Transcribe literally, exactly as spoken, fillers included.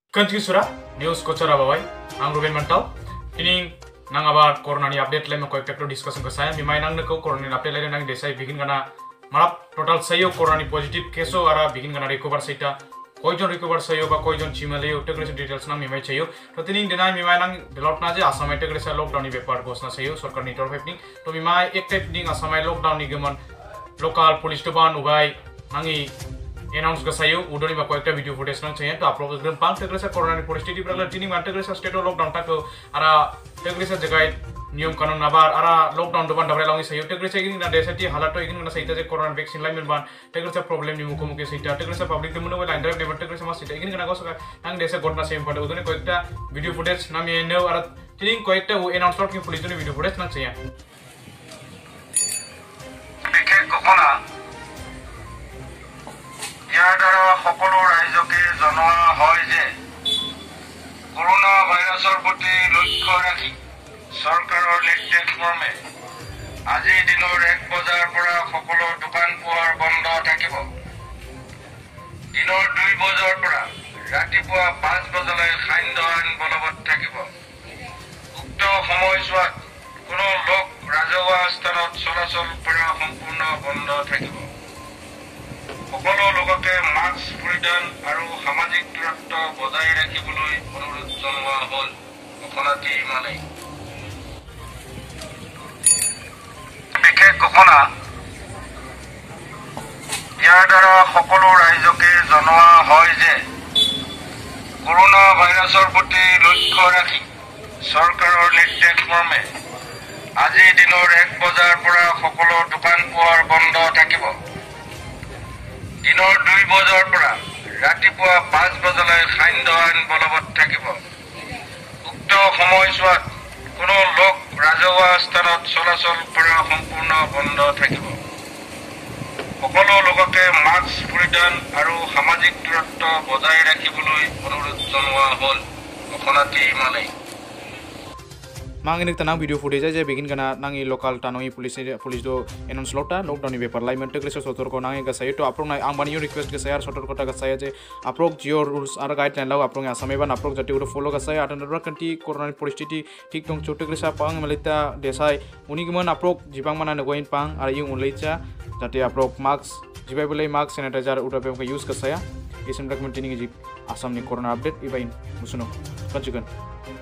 Kanti sura news kocara bawai ang Ruben Mantau ini nang abar corona ni update lem ko ekta discussion ko saya mimai nang ko corona ni update lem nang desai bikin kana malap total sayo corona ni positive keso ara bikin kana recover saita koijon recover sayo ba koijon chimale utegre details nang mimai chayo to tini dena mimai nang develop na je asam utegre sa lockdown ni bepar bosna sayo sarkar ni torf happening to mimai ek type ding asam lockdown ni gemon local police department ubai nangi announce ga sayo udoni ba koekta video footage nang chayen to upload gram pang tegresa corona ni परिस्थिति प्रगल तिनी मान tegresa state of lockdown ta ko ara tegresa jagai नियम कानून नाबार आरा lockdown दुबान दबरे Langi सही तेग्रेसा इगिन ना देशती हालात तो इगिन ना सहीता जे कोरोना वैक्सीन लाइन मेलबान तेग्रेसा प्रॉब्लम नि मुको मुके सहीता तेग्रेसा पब्लिक देमुनो वे लाइन ड्राइव नेबर तेग्रेसा मा सहीता इगिन ना गोसका नांग देशा घटना सेम पडे उदने कोइकटा वीडियो फुटेज नाम ये नो आरा तिनी कोइकटा उ अनाउंसमेंट की पुलिस ने वीडियो फुटेज ना चाहिए बिखे कोना ইয়াৰ দ্বাৰা সকলো ৰাজ্যকে জনোৱা হয় যে কৰোনা ভাইৰাছৰ প্ৰতি লক্ষ্য ৰাখি চৰকাৰৰ নিৰ্দেশ মৰ্মে আজি দিনৰ এক বজাৰ পৰা সকলো দোকান পোহাৰ বন্ধ থাকিব। দিনৰ দুই বজাৰ পৰা ৰাতিপুৱা পাঁচ বজালৈ খাদ্য আইন বলবৎ থাকিব। উক্ত সময়ছোৱাত কোনো লোক ৰাজহুৱা স্থানত চলাচল কৰা সম্পূৰ্ণ বন্ধ থাকিব। সকলো লোককে মাস্ক পৰিধান আৰু সামাজিক দূৰত্ব বজাই ৰাখিবলৈ অনুৰোধ জনোৱা হ'ল। ঘটনাটি ইমানেই। বিশেষ ঘোষণা ইয়াৰ দ্বাৰা সকলো ৰাজ্যকে জনোৱা হয় যে কৰোনা ভাইৰাছৰ প্ৰতি লক্ষ্য ৰাখি চৰকাৰৰ নিৰ্দেশ মৰ্মে আজি দিনৰ এক বজাৰ পৰা সকলো দোকান পোহাৰ বন্ধ থাকিব। দিনৰ দুই বজাৰ পৰা ৰাতিপুৱা পাঁচ বজালৈ খাদ্য আইন বলবৎ থাকিব। উক্ত সময়ছোৱাত কোনো লোক ৰাজহুৱা স্থানত চলাচল কৰা সম্পূৰ্ণ বন্ধ থাকিব। সকলো লোককে মাস্ক পৰিধান আৰু সামাজিক দূৰত্ব বজাই ৰাখিবলৈ অনুৰোধ জনোৱা হ'ল। ঘটনাটি ইমানেই। Mang ini tenang video footage aja bikin karena nangi lokal tanoi police police do announce lota lockdown ni bepar lai mente kresa sotor ko nangi ga saya to apro na ang bani request ga saya sotor kota ga saya je apro geo rules ar guideline lau apro nga asame ban apro jati uro follow ga saya adan ra kanti corona ni परिस्थिति ठीक dong chote kresa pang melita desai uni gimon apro jibang mana ne goin pang ar yung unleicha jati apro mask jibai boleh mask sanitizer udah pe use ga saya isem document ini ji asam ni corona update ibain musuno kanjukan